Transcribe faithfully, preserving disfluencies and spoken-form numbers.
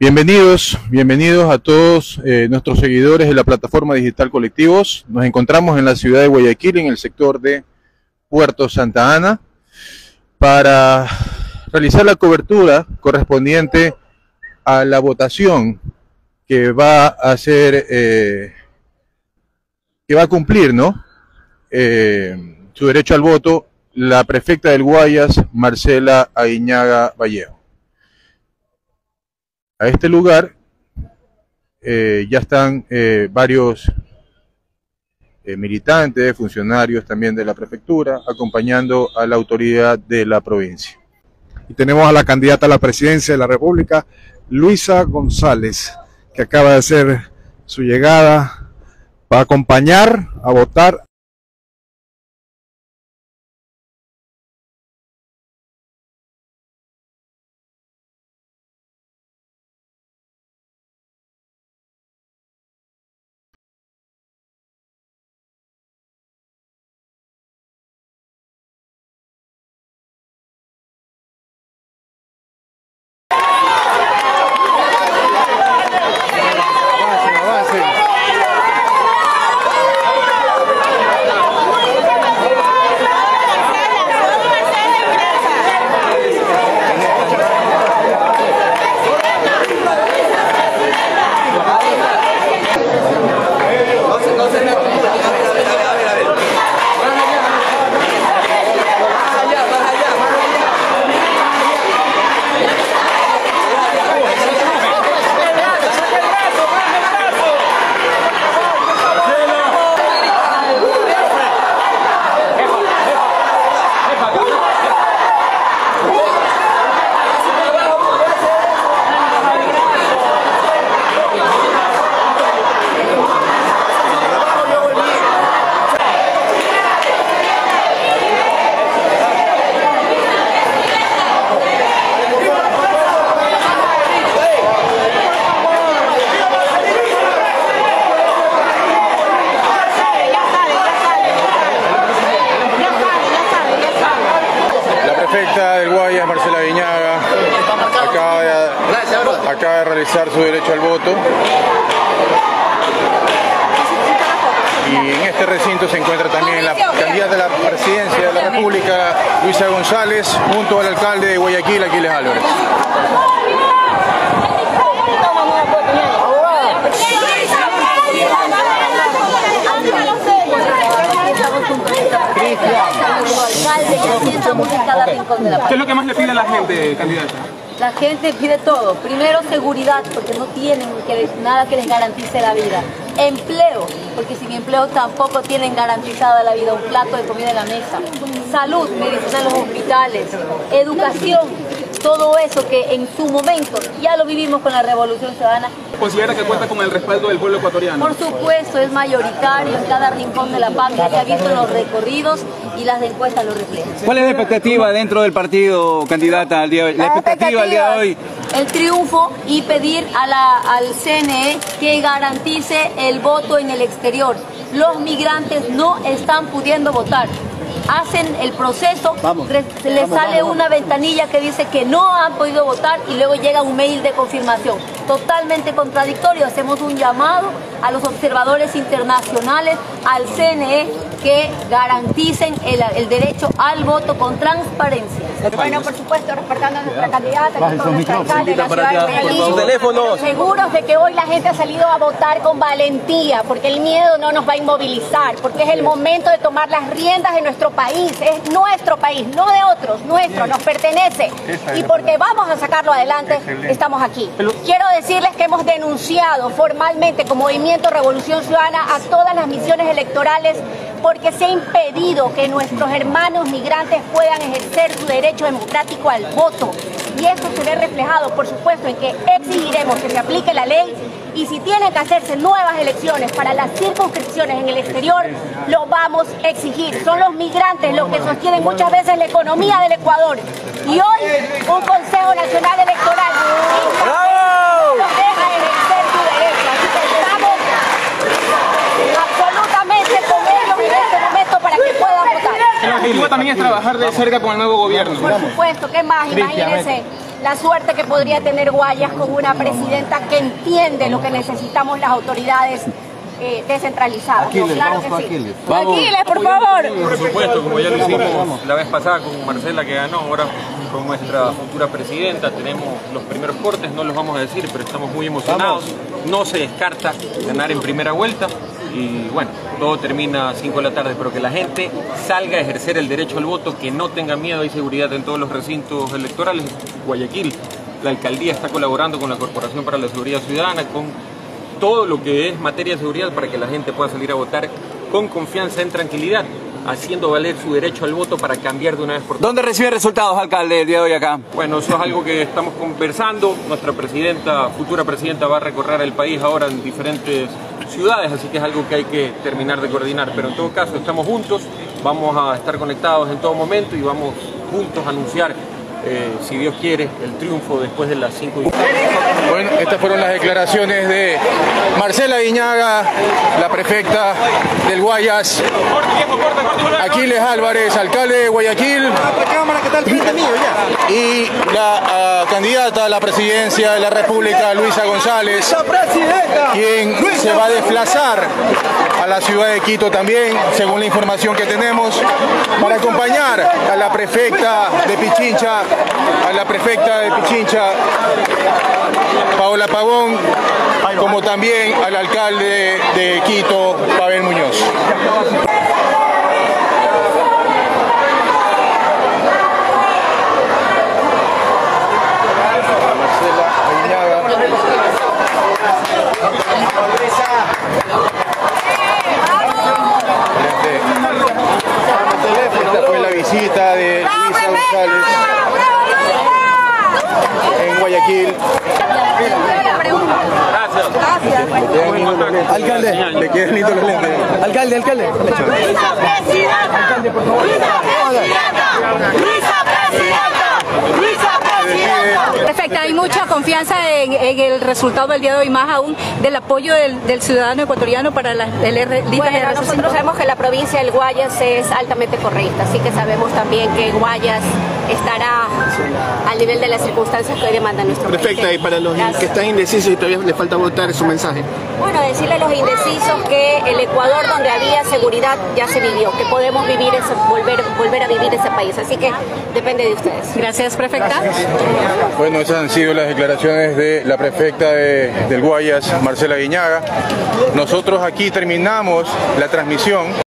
Bienvenidos, bienvenidos a todos eh, nuestros seguidores de la plataforma digital Colectivos. Nos encontramos en la ciudad de Guayaquil, en el sector de Puerto Santa Ana, para realizar la cobertura correspondiente a la votación que va a hacer, eh, que va a cumplir, ¿no? Eh, su derecho al voto, la prefecta del Guayas, Marcela Aguiñaga Vallejo. A este lugar eh, ya están eh, varios eh, militantes, funcionarios también de la prefectura, acompañando a la autoridad de la provincia. Y tenemos a la candidata a la presidencia de la República, Luisa González, que acaba de hacer su llegada para acompañar a votar. Del Guayas, Marcela Aguiñaga, acaba de, acaba de realizar su derecho al voto, y en este recinto se encuentra también la candidata a la presidencia de la República, Luisa González, junto al alcalde de Guayaquil, Aquiles Álvarez. ¿Qué es lo que más le pide a la gente, candidata? La gente pide todo. Primero, seguridad, porque no tienen que, nada que les garantice la vida. Empleo, porque sin empleo tampoco tienen garantizada la vida, un plato de comida en la mesa. Salud, medicina en los hospitales. Educación, todo eso que en su momento ya lo vivimos con la Revolución Ciudadana. ¿Considera que cuenta con el respaldo del pueblo ecuatoriano? Por supuesto, es mayoritario en cada rincón de la patria, se ha visto en los recorridos y las encuestas lo reflejan. ¿Cuál es la expectativa dentro del partido, candidata, al día de hoy? La expectativa al día de hoy. El triunfo y pedir a la, al C N E que garantice el voto en el exterior. Los migrantes no están pudiendo votar. Hacen el proceso, vamos, les vamos, sale vamos. una ventanilla que dice que no han podido votar y luego llega un mail de confirmación. Totalmente contradictorio. Hacemos un llamado a los observadores internacionales, al C N E, que garanticen el, el derecho al voto con transparencia. Bueno, por supuesto, respetando a nuestra candidata, que es nuestra alcalde de la ciudad de Guayaquil. teléfonos. Seguros de que hoy la gente ha salido a votar con valentía, porque el miedo no nos va a inmovilizar, porque es el momento de tomar las riendas de nuestro país. Es nuestro país, no de otros, nuestro, nos pertenece. Y porque vamos a sacarlo adelante, estamos aquí. Quiero decirles que hemos denunciado formalmente como Movimiento Revolución Ciudadana a todas las misiones electorales, porque se ha impedido que nuestros hermanos migrantes puedan ejercer su derecho democrático al voto. Y esto se ve reflejado, por supuesto, en que exigiremos que se aplique la ley, y si tienen que hacerse nuevas elecciones para las circunscripciones en el exterior, lo vamos a exigir. Son los migrantes los que sostienen muchas veces la economía del Ecuador. Y hoy un Consejo Nacional Electoral nos deja ejercer su derecho. Así que estamos absolutamente con ellos en este momento para que puedan votar. El objetivo también es trabajar de cerca con el nuevo gobierno. Por supuesto, ¿qué más? Imagínense, la suerte que podría tener Guayas con una presidenta que entiende lo que necesitamos las autoridades eh, descentralizadas. Aquiles, ¿no? Claro vamos que con sí. Aquiles. Aquiles, por favor. Por supuesto, como ya lo hicimos la vez pasada con Marcela que ganó, ahora con nuestra futura presidenta tenemos los primeros cortes, no los vamos a decir, pero estamos muy emocionados. No se descarta ganar en primera vuelta y bueno, todo termina a cinco de la tarde, pero que la gente salga a ejercer el derecho al voto, que no tenga miedo, hay seguridad en todos los recintos electorales. Guayaquil, la alcaldía está colaborando con la Corporación para la Seguridad Ciudadana, con todo lo que es materia de seguridad para que la gente pueda salir a votar con confianza, en tranquilidad, haciendo valer su derecho al voto para cambiar de una vez por todas. ¿Dónde recibe resultados, alcalde, el día de hoy acá? Bueno, eso es algo que estamos conversando. Nuestra presidenta, futura presidenta, va a recorrer el país ahora en diferentes ciudades, así que es algo que hay que terminar de coordinar. Pero en todo caso, estamos juntos, vamos a estar conectados en todo momento y vamos juntos a anunciar, eh, si Dios quiere, el triunfo después de las cinco. Bueno, estas fueron las declaraciones de Marcela Guiñaga, la prefecta del Guayas, Aquiles Álvarez, alcalde de Guayaquil, y la uh, candidata a la presidencia de la República, Luisa González, quien se va a desplazar a la ciudad de Quito también, según la información que tenemos, para acompañar a la prefecta de Pichincha, a la prefecta de Pichincha, Paola Pavón, como también al alcalde de Quito, Pavel Muñoz. Esta fue la visita de Luisa González en Guayaquil. Gracias. Alcalde, le quedan lindos los lentes. Alcalde, alcalde. Luisa presidenta, Luisa presidenta, Luisa presidenta, Luisa presidenta. Perfecto, hay mucha confianza en, en el resultado del día de hoy, más aún del apoyo del, del ciudadano ecuatoriano para las el R, listas Bueno, de R C cinco. nosotros sabemos que la provincia del Guayas es altamente correcta, así que sabemos también que Guayas estará al nivel de las circunstancias que hoy demanda nuestro país. Perfecta, y para los Gracias. que están indecisos y todavía les falta votar, su mensaje. Bueno, decirle a los indecisos que el Ecuador donde había seguridad ya se vivió, que podemos vivir ese, volver, volver a vivir ese país, así que depende de ustedes. Gracias, prefecta. Bueno, esas han sido las declaraciones de la prefecta de, del Guayas, Marcela Guiñaga. Nosotros aquí terminamos la transmisión.